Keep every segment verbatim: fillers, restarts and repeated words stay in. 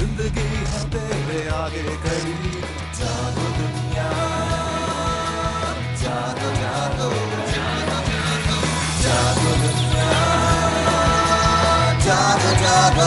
जिंदगी है तेरे आगे खड़ी, जागो दुनिया, जागो जागो जागो दुनिया, जागो जागो।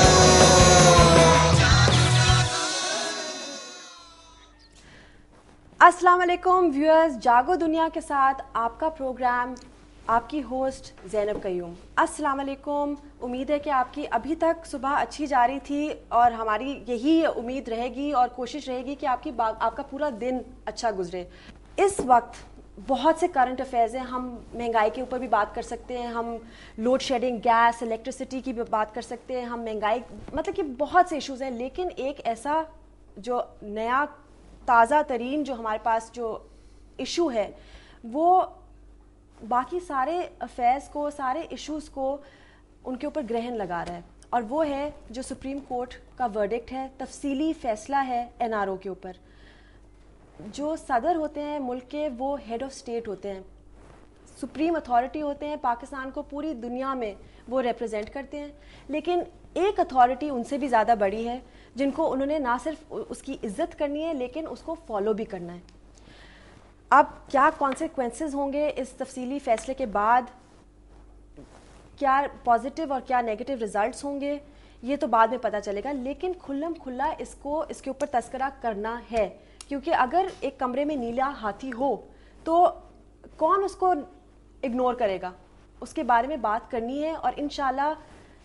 अस्सलाम वालेकुम व्यूअर्स, जागो दुनिया के साथ आपका प्रोग्राम, आपकी होस्ट ज़ैनब कयूम। अस्सलाम वालेकुम। उम्मीद है कि आपकी अभी तक सुबह अच्छी जा रही थी और हमारी यही उम्मीद रहेगी और कोशिश रहेगी कि आपकी आपका पूरा दिन अच्छा गुजरे। इस वक्त बहुत से करंट अफेयर्स हैं, हम महंगाई के ऊपर भी बात कर सकते हैं, हम लोड शेडिंग, गैस, इलेक्ट्रिसिटी की भी बात कर सकते हैं, हम महंगाई, मतलब कि बहुत से इश्यूज़ हैं। लेकिन एक ऐसा जो नया ताज़ा तरीन जो हमारे पास जो इशू है वो बाकी सारे अफेयर्स को, सारे इश्यूज़ को उनके ऊपर ग्रहण लगा रहा है, और वो है जो सुप्रीम कोर्ट का वर्डिक्ट है, तफसीली फैसला है एन आर ओ के ऊपर। जो सदर होते हैं मुल्क के, वो हेड ऑफ स्टेट होते हैं, सुप्रीम अथॉरिटी होते हैं, पाकिस्तान को पूरी दुनिया में वो रिप्रेजेंट करते हैं। लेकिन एक अथॉरिटी उनसे भी ज़्यादा बड़ी है जिनको उन्होंने ना सिर्फ उसकी इज्जत करनी है लेकिन उसको फॉलो भी करना है। अब क्या कॉन्सिक्वेंसेस होंगे इस तफसीली फैसले के बाद, क्या पॉजिटिव और क्या नेगेटिव रिजल्ट्स होंगे, ये तो बाद में पता चलेगा। लेकिन खुल्लम खुल्ला इसको इसके ऊपर तस्करा करना है, क्योंकि अगर एक कमरे में नीला हाथी हो तो कौन उसको इग्नोर करेगा। उसके बारे में बात करनी है और इंशाल्लाह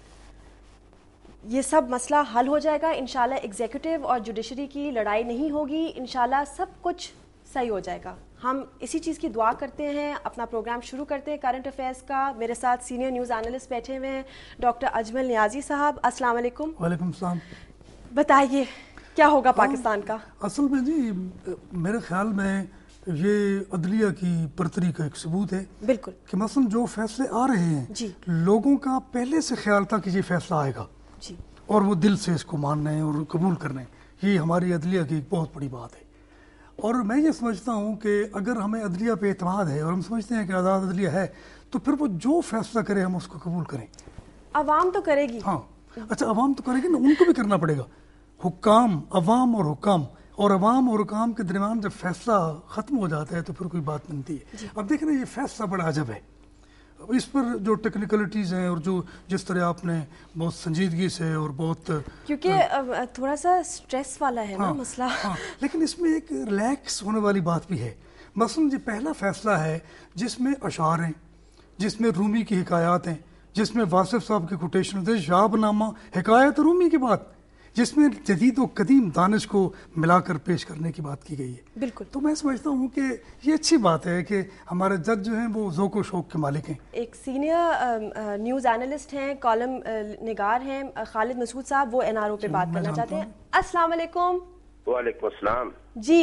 ये सब मसला हल हो जाएगा। इंशाल्लाह एग्जीक्यूटिव और जुडिशरी की लड़ाई नहीं होगी, इंशाल्लाह सब कुछ सही हो जाएगा। हम इसी चीज़ की दुआ करते हैं। अपना प्रोग्राम शुरू करते हैं करंट अफेयर्स का। मेरे साथ सीनियर न्यूज़ एनालिस्ट बैठे हुए हैं डॉक्टर अजमल नियाजी साहब। अस्सलाम वालेकुम। वालेकुम सलाम। बताइए क्या होगा पाकिस्तान का? असल में जी मेरे ख्याल में ये अदलिया की बरतरी का एक सबूत है। बिल्कुल कि मसलन जो फैसले आ रहे हैं जी, लोगों का पहले से ख्याल था कि ये फैसला आएगा जी, और वो दिल से इसको मानना है और कबूल करना है। ये हमारी अदलिया की एक बहुत बड़ी बात है। और मैं ये समझता हूँ कि अगर हमें अदलिया पे एतमाद है और हम समझते हैं कि आज़ाद अदलिया है, तो फिर वो जो फैसला करे हम उसको कबूल करें। अवाम तो करेगी। हाँ, अच्छा अवाम तो करेगी ना, उनको भी करना पड़ेगा। हुक्काम, अवाम और हुक्काम, और अवाम और हुक्काम के दरमियान जब फैसला ख़त्म हो जाता है तो फिर कोई बात बनती है। अब देख रहे हैं ये फैसला बड़ा अजब है, इस पर जो टेक्निकलिटीज़ हैं और जो जिस तरह आपने बहुत संजीदगी से और बहुत, क्योंकि थोड़ा सा स्ट्रेस वाला है हाँ, ना मसला। हाँ, लेकिन इसमें एक रिलैक्स होने वाली बात भी है। मसलन ये पहला फैसला है जिसमें अशार हैं, जिसमें रूमी की हिकायात हैं, जिसमें वासिफ साहब की कोटेशन है, शाहबनामा हिकायत रूमी की बात, जिसमें जदीद व कदीम दानिश को मिलाकर पेश करने की बात की गई है। बिल्कुल। तो मैं समझता हूँ कि ये अच्छी बात है कि हमारे जज जो हैं वो ज़ौक़ व शौक़ के मालिक हैं। एक सीनियर न्यूज़ एनालिस्ट हैं, कॉलम निगार हैं, खालिद मसूद साहब, वो एन आर ओ पे बात करना चाहते हैं। अस्सलाम वालेकुम। वालेकुम अस्सलाम जी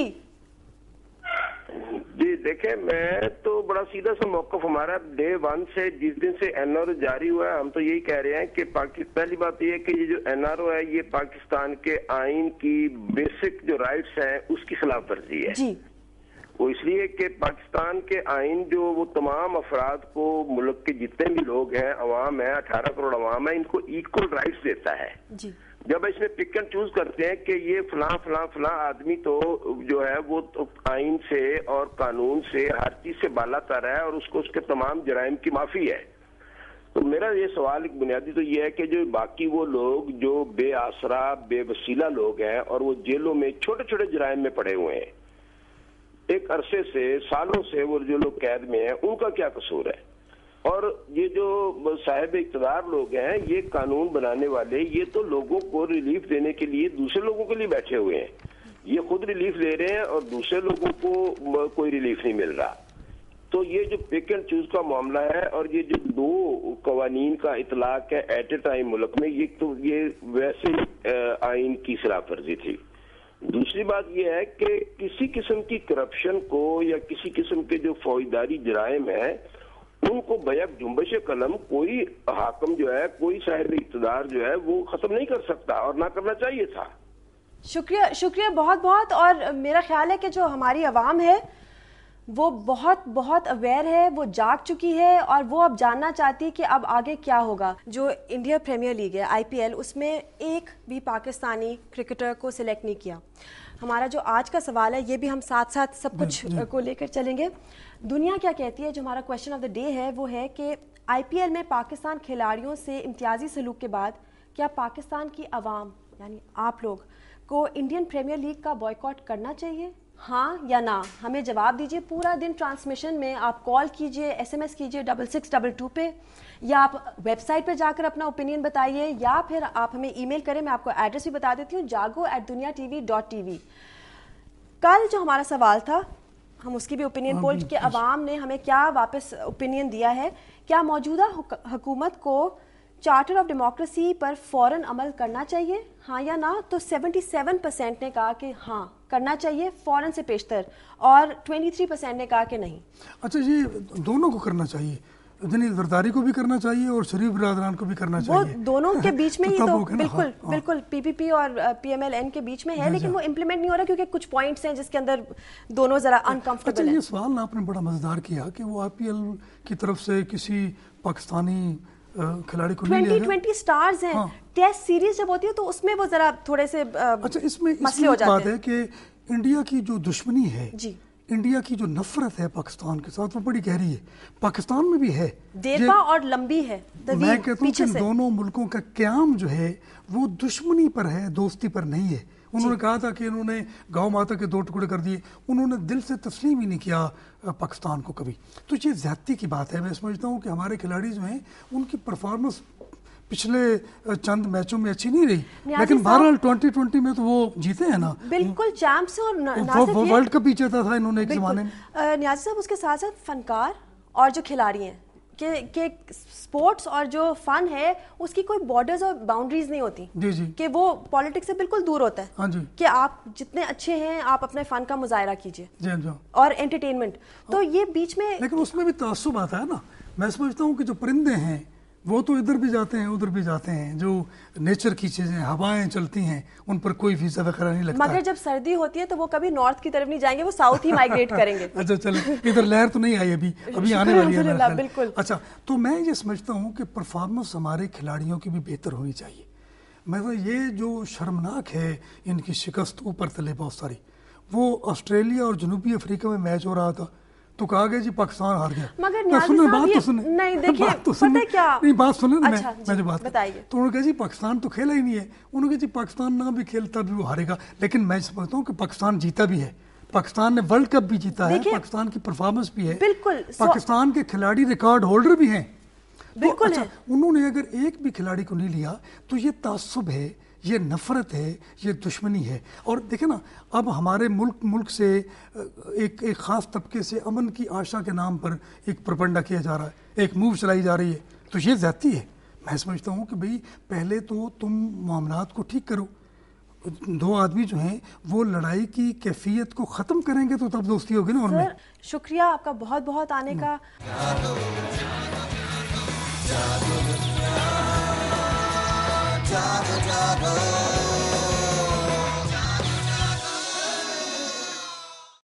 जी देखें, मैं तो बड़ा सीधा सा मौक़िफ़ हमारा डे वन से, जिस दिन से एन आर ओ जारी हुआ है, हम तो यही कह रहे हैं कि पहली बात यह है कि ये जो एन आर ओ है ये पाकिस्तान के आइन की बेसिक जो राइट्स हैं उसकी खिलाफ वर्जी है जी। वो इसलिए कि पाकिस्तान के आइन जो वो तमाम अफराद को, मुल्क के जितने भी लोग हैं, अवाम है, अठारह करोड़ अवाम है, इनको इक्वल राइट्स देता है जी। जब इसमें पिक एंड चूज करते हैं कि ये फलां फलां फलां आदमी तो जो है वो तो आइन से और कानून से हर चीज से बाला तर है और उसको उसके तमाम जराइम की माफी है, तो मेरा ये सवाल एक बुनियादी तो ये है कि जो बाकी वो लोग जो बेआसरा बेवसीला लोग हैं और वो जेलों में छोटे छोटे जराइम में पड़े हुए हैं, एक अरसे से, सालों से वो जो लोग कैद में हैं, उनका क्या कसूर है? और ये जो साहिब इक़्तिदार लोग हैं, ये कानून बनाने वाले, ये तो लोगों को रिलीफ देने के लिए दूसरे लोगों के लिए बैठे हुए हैं। ये खुद रिलीफ ले रहे हैं और दूसरे लोगों को कोई रिलीफ नहीं मिल रहा। तो ये जो पिक एंड चूज का मामला है और ये जो दो कवानीन का इतलाक है एट ए टाइम मुल्क में, ये तो ये वैसे आइन की खिलाफ वर्जी थी। दूसरी बात यह है कि किसी किस्म की करप्शन को या किसी किस्म के जो फौजदारी जराइम है उनको बैक जुम्बश कलम कोई हाकम जो है, कोई साहिब इक़्तिदार जो है वो खत्म नहीं कर सकता और ना करना चाहिए था। शुक्रिया शुक्रिया बहुत बहुत। और मेरा ख्याल है कि जो हमारी आवाम है وہ بہت بہت اویئر ہے, وہ جاگ چکی ہے اور وہ اب جاننا چاہتی ہے کہ اب آگے کیا ہوگا. جو انڈیا پریمیئر لیگ ہے آئی پی ایل, اس میں ایک بھی پاکستانی کرکٹر کو سلیکٹ نہیں کیا. ہمارا جو آج کا سوال ہے یہ بھی ہم ساتھ ساتھ سب کچھ کو لے کر چلیں گے. دنیا کیا کہتی ہے, جو ہمارا کویشچن آف دا ڈے ہے وہ ہے کہ آئی پی ایل میں پاکستان کھلاڑیوں سے امتیازی سلوک کے بعد کیا پاکستان کی عوام یعنی آپ لوگ کو انڈین پریمیئر لیگ کا بائیکاٹ کرنا چاہیے, ہاں یا نہ؟ ہمیں جواب دیجیے. پورا دن ٹرانسمیشن میں آپ کال کیجیے, ایس ایم ایس کیجیے ڈبل سکس ڈبل ٹو پہ, یا آپ ویب سائٹ پہ جا کر اپنا اوپینین بتائیے, یا پھر آپ ہمیں ای میل کریں. میں آپ کو ایڈریس بھی بتا دیتی ہوں, Jago at Dunya T V dot T V. کل جو ہمارا سوال تھا ہم اس کی بھی اوپینین پول کہ عوام نے ہمیں کیا واپس اوپینین دیا ہے. کیا موجودہ حکومت کو چارٹر آف ڈیموکریسی پر فوراً عمل کرنا چاہیے, ہاں یا نہ؟ تو سیونٹی سیون پرسینٹ نے کہا کہ ہاں کرنا چاہیے فوراً سے پیشتر, اور ٹوینٹی تھری پرسینٹ نے کہا کہ نہیں. اچھا, یہ دونوں کو کرنا چاہیے, یعنی زرداری کو بھی کرنا چاہیے اور شریف برادران کو بھی کرنا چاہیے. وہ دونوں کے بیچ میں ہی تو بالکل بالکل پی پی پی اور پی ایم ایل این کے بیچ میں ہے, لیکن وہ امپلیمنٹ نہیں ہو رہا کیونکہ کچھ پوائنٹس ہیں جس کے اندر دونوں ذرا انکمفرٹیبل ہیں. یہ سوال آپ نے بڑا مزیدار کیا کہ وہ آئی پی ایل کی طرف سے کسی پاکستانی کھلاڑی کو نہیں لیا ٹوینٹی ٹوینٹی سٹارز ہیں, ٹیسٹ سیریز جب ہوتی ہے تو اس میں وہ ذرا تھوڑے سے اچھا اس میں مسئلے ہو جاتے ہیں. بات ہے کہ انڈیا کی جو دشمنی ہے, جی انڈیا کی جو نفرت ہے پاکستان کے ساتھ, وہ بڑی گہری ہے. پاکستان میں بھی ہے, دیرپا اور لمبی ہے. میں کہتا ہوں کہ دونوں ملکوں کا قیام جو ہے وہ دشمنی پر ہے, دوستی پر نہیں ہے. انہوں نے کہا تھا کہ انہوں نے گاؤں ماتا کے دو ٹکڑے کر دیے, انہوں نے دل سے تسلیم ہی نہیں کیا پاکستان کو کبھی. تو یہ زیادتی کی بات ہے. میں سمجھتا ہوں کہ ہمارے کھلاڑی جو ہیں ان کی پرفارمنس پچھلے چند میچوں میں اچھی نہیں رہی, لیکن بہرحال ٹوئنٹی ٹوئنٹی میں تو وہ جیتے ہیں نا, بالکل چیمپس اور ورلڈ کپ بھی جیتا تھا انہوں نے ایک زمانے میں. نیازی صاحب اس کے ساتھ ساتھ فنکار اور جو کھلاڑی ہیں کہ کہ سپورٹس اور جو فن ہے اس کی کوئی بارڈرز اور باؤنڈریز نہیں ہوتی. جی جی کہ وہ پالیٹکس سے بالکل دور ہوتا ہے. ہاں جی, کہ آپ جتنے اچھے ہیں آپ اپنے فن کا مظاہرہ کیجیے جی جی اور انٹرٹینمنٹ. تو یہ بیچ میں لیکن اس میں بھی تعصب آتا ہے نا. میں سمجھتا ہوں کہ جو پرندے ہیں وہ تو ادھر بھی جاتے ہیں ادھر بھی جاتے ہیں, جو نیچر کی چیزیں ہوائیں چلتی ہیں ان پر کوئی ویزا وغیرہ نہیں لگتا. مگر جب سردی ہوتی ہے تو وہ کبھی نارتھ کی طرف نہیں جائیں گے, وہ ساؤتھ ہی مائیگریٹ کریں گے. اچھا چلیں, ادھر لہر تو نہیں آئی ابھی, ابھی آنے والی ہے بالکل. اچھا, تو میں یہ سمجھتا ہوں کہ پرفارمنس ہمارے کھلاڑیوں کی بھی بہتر ہونی چاہیے. مطلب یہ جو شرمناک ہے ان کی شکست اوپر تلے بہت ساری. وہ آسٹریلیا اور جنوبی افریقہ میں میچ ہو رہا تھا تو کہا گیا جی پاکستان ہار گیا. مگر نیازی صاحب یہ نہیں دیکھیں پتہ کیا, نہیں بات سنیں نا, اچھا میں جو بات بتائیے. تو انہوں نے کہا جی پاکستان تو کھیلا ہی نہیں ہے. انہوں نے کہا جی پاکستان نہ بھی کھیلتا بھی وہ ہارے گا. لیکن میں سمجھتا ہوں کہ پاکستان جیتا بھی ہے, پاکستان نے ورلڈ کپ بھی جیتا ہے, پاکستان کی پرفارمنس بھی ہے, بالکل پاکستان کے کھلاڑی ریکارڈ ہولڈر بھی ہیں. بالکل اچھا, انہوں نے اگر ایک بھی کھلاڑی کو نہیں لیا تو یہ تعصب ہے, یہ نفرت ہے, یہ دشمنی ہے. اور دیکھیں نا, اب ہمارے ملک ملک سے ایک ایک خاص طبقے سے امن کی آشا کے نام پر ایک پروپیگنڈا کیا جا رہا ہے, ایک موو چلائی جا رہی ہے. تو یہ زیادتی ہے. میں سمجھتا ہوں کہ بھئی پہلے تو تم معاملات کو ٹھیک کرو. دو آدمی جو ہیں وہ لڑائی کی کیفیت کو ختم کریں گے تو تب دوستی ہوگی نا ان میں. شکریہ آپ کا بہت بہت آنے کا. جاگو